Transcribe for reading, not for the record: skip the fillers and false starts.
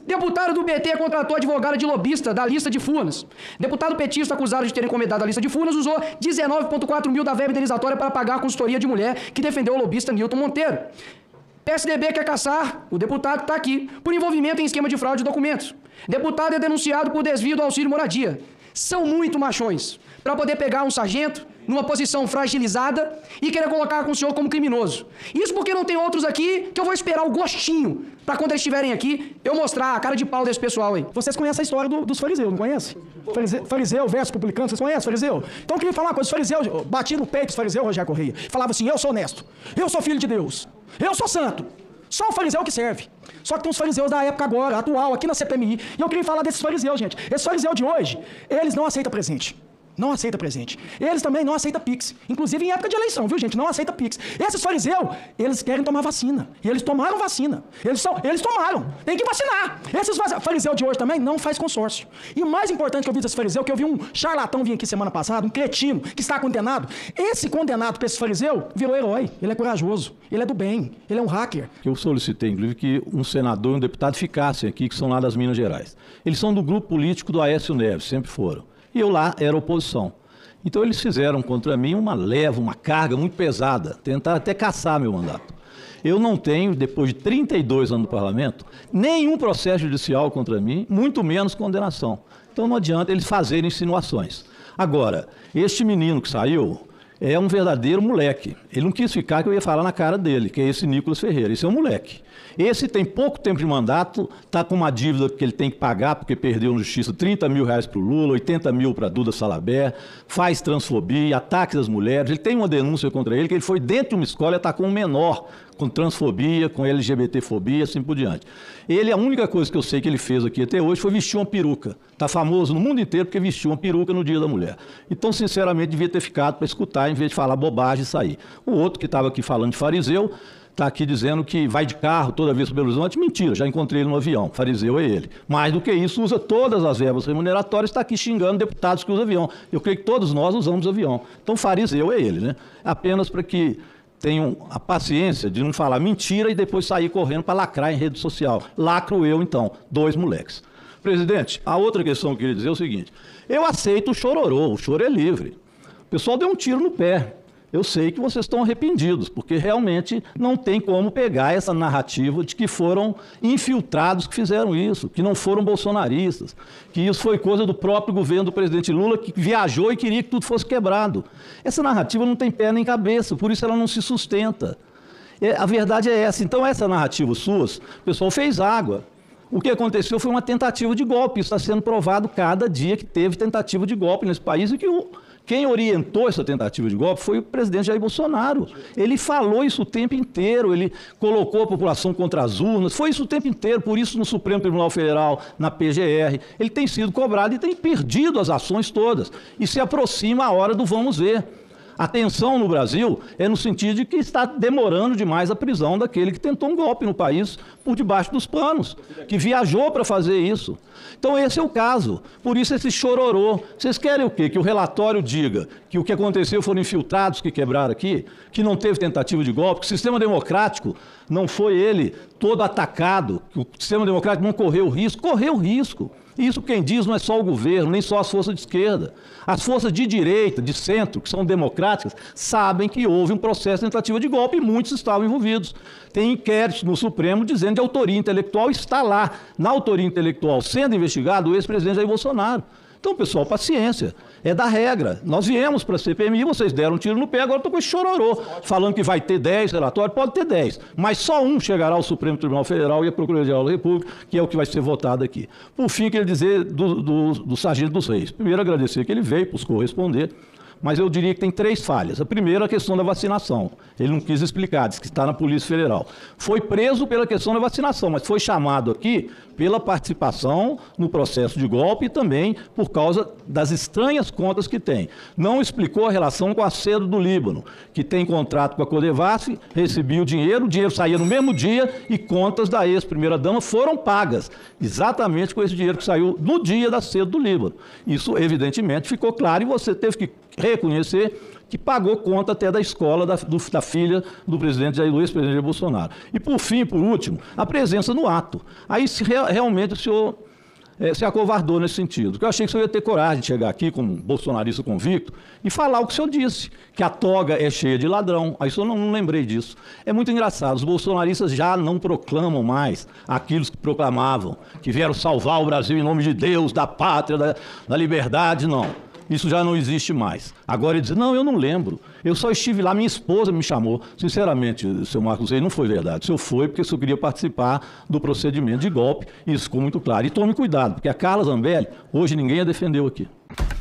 Deputado do PT contratou advogada de lobista da lista de Furnas. Deputado petista acusado de ter encomendado a lista de Furnas usou 19,4 mil da verba indenizatória para pagar a consultoria de mulher que defendeu o lobista Nilton Monteiro. PSDB quer caçar, o deputado está aqui, por envolvimento em esquema de fraude de documentos. Deputado é denunciado por desvio do auxílio moradia. São muito machões para poder pegar um sargento numa posição fragilizada e querer colocar com o senhor como criminoso. Isso porque não tem outros aqui que eu vou esperar o gostinho para quando eles estiverem aqui eu mostrar a cara de pau desse pessoal aí. Vocês conhecem a história dos fariseus, não conhecem? Fariseu versus publicano, vocês conhecem fariseu? Então eu queria falar uma coisa, os fariseus, bati no peito dos fariseus, Rogério Correia, falava assim, eu sou honesto, eu sou filho de Deus, eu sou santo. Só o fariseu que serve. Só que tem os fariseus da época agora, atual, aqui na CPMI. E eu queria falar desses fariseus, gente. Esses fariseus de hoje, eles não aceitam presente. Não aceita presente. Eles também não aceitam Pix. Inclusive em época de eleição, viu, gente? Não aceita Pix. Esses fariseus, eles querem tomar vacina. E eles tomaram vacina. Eles tomaram. Tem que vacinar. Esses fariseus de hoje também não faz consórcio. E o mais importante que eu vi desses fariseus, que eu vi um charlatão vir aqui semana passada, um cretino, que está condenado. Esse condenado para esse fariseu virou herói. Ele é corajoso. Ele é do bem. Ele é um hacker. Eu solicitei, inclusive, que um senador e um deputado ficassem aqui, que são lá das Minas Gerais. Eles são do grupo político do Aécio Neves, sempre foram. E eu lá era oposição. Então eles fizeram contra mim uma leva, uma carga muito pesada, tentaram até caçar meu mandato. Eu não tenho, depois de 32 anos no parlamento, nenhum processo judicial contra mim, muito menos condenação. Então não adianta eles fazerem insinuações. Agora, este menino que saiu é um verdadeiro moleque. Ele não quis ficar, que eu ia falar na cara dele, que é esse Nicolas Ferreira. Esse é um moleque. Esse tem pouco tempo de mandato, está com uma dívida que ele tem que pagar, porque perdeu na justiça 30 mil reais para o Lula, 80 mil para a Duda Salabert, faz transfobia, ataques às mulheres. Ele tem uma denúncia contra ele, que ele foi dentro de uma escola e atacou um menor com transfobia, com LGBTfobia, assim por diante. Ele, a única coisa que eu sei que ele fez aqui até hoje foi vestir uma peruca. Está famoso no mundo inteiro porque vestiu uma peruca no Dia da Mulher. Então, sinceramente, devia ter ficado para escutar, em vez de falar bobagem e sair. O outro que estava aqui falando de fariseu, está aqui dizendo que vai de carro toda vez para Belo Horizonte. Mentira, já encontrei ele no avião. Fariseu é ele. Mais do que isso, usa todas as verbas remuneratórias, está aqui xingando deputados que usam avião. Eu creio que todos nós usamos avião. Então, fariseu é ele, né? Apenas para que tenham a paciência de não falar mentira e depois sair correndo para lacrar em rede social. Lacro eu, então, 2 moleques. Presidente, a outra questão que eu queria dizer é o seguinte. Eu aceito o chororô, o choro é livre. O pessoal deu um tiro no pé. Eu sei que vocês estão arrependidos, porque realmente não tem como pegar essa narrativa de que foram infiltrados que fizeram isso, que não foram bolsonaristas, que isso foi coisa do próprio governo do presidente Lula, que viajou e queria que tudo fosse quebrado. Essa narrativa não tem pé nem cabeça, por isso ela não se sustenta. A verdade é essa. Então, essa narrativa suas, o pessoal fez água. O que aconteceu foi uma tentativa de golpe. Isso está sendo provado cada dia que teve tentativa de golpe nesse país e que quem orientou essa tentativa de golpe foi o presidente Jair Bolsonaro. Ele falou isso o tempo inteiro, ele colocou a população contra as urnas, foi isso o tempo inteiro, por isso no Supremo Tribunal Federal, na PGR, ele tem sido cobrado e tem perdido as ações todas. E se aproxima a hora do vamos ver. A tensão no Brasil é no sentido de que está demorando demais a prisão daquele que tentou um golpe no país por debaixo dos panos, que viajou para fazer isso. Então esse é o caso. Por isso esse chororô. Vocês querem o quê? Que o relatório diga que o que aconteceu foram infiltrados que quebraram aqui, que não teve tentativa de golpe, que o sistema democrático não foi ele todo atacado, que o sistema democrático não correu risco? Correu risco. Isso quem diz não é só o governo, nem só as forças de esquerda. As forças de direita, de centro, que são democráticas, sabem que houve um processo de tentativa de golpe e muitos estavam envolvidos. Tem inquéritos no Supremo dizendo de autoria intelectual, está lá, na autoria intelectual, sendo investigado o ex-presidente Jair Bolsonaro. Então, pessoal, paciência. É da regra. Nós viemos para a CPMI, vocês deram um tiro no pé, agora estou com esse chororô, falando que vai ter 10 relatórios, pode ter 10, mas só um chegará ao Supremo Tribunal Federal e à Procuradoria da República, que é o que vai ser votado aqui. Por fim, queria dizer do Sargento dos Reis. Primeiro, agradecer que ele veio, buscou responder, mas eu diria que tem 3 falhas. A primeira, a questão da vacinação. Ele não quis explicar, disse que está na Polícia Federal. Foi preso pela questão da vacinação, mas foi chamado aqui pela participação no processo de golpe e também por causa das estranhas contas que tem. Não explicou a relação com a Cedo do Líbano, que tem contrato com a Codevasf, recebia o dinheiro saía no mesmo dia e contas da ex-primeira-dama foram pagas, exatamente com esse dinheiro que saiu no dia da Cedo do Líbano. Isso, evidentemente, ficou claro e você teve que reconhecer que pagou conta até da escola da filha do presidente Jair, do ex-presidente Jair Bolsonaro. E por fim, por último, a presença no ato. Aí realmente o senhor se acovardou nesse sentido. Porque eu achei que o senhor ia ter coragem de chegar aqui como bolsonarista convicto e falar o que o senhor disse, que a toga é cheia de ladrão. Aí o senhor não lembrei disso. É muito engraçado, os bolsonaristas já não proclamam mais aquilo que proclamavam, que vieram salvar o Brasil em nome de Deus, da pátria, da liberdade, não. Isso já não existe mais. Agora ele diz, não, eu não lembro. Eu só estive lá, minha esposa me chamou. Sinceramente, seu Marcos Reis, não foi verdade. O senhor foi porque o senhor queria participar do procedimento de golpe. Isso ficou muito claro. E tome cuidado, porque a Carla Zambelli, hoje ninguém a defendeu aqui.